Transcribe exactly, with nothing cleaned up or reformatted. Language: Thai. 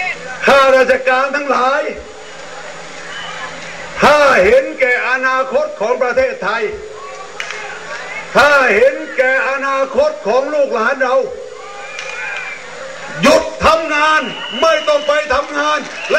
ข้าราชการทั้งหลายถ้าเห็นแก่อนาคตของประเทศไทยถ้าเห็นแก่อนาคตของลูกหลานเราหยุดทำงานไม่ต้องไปทำงานและ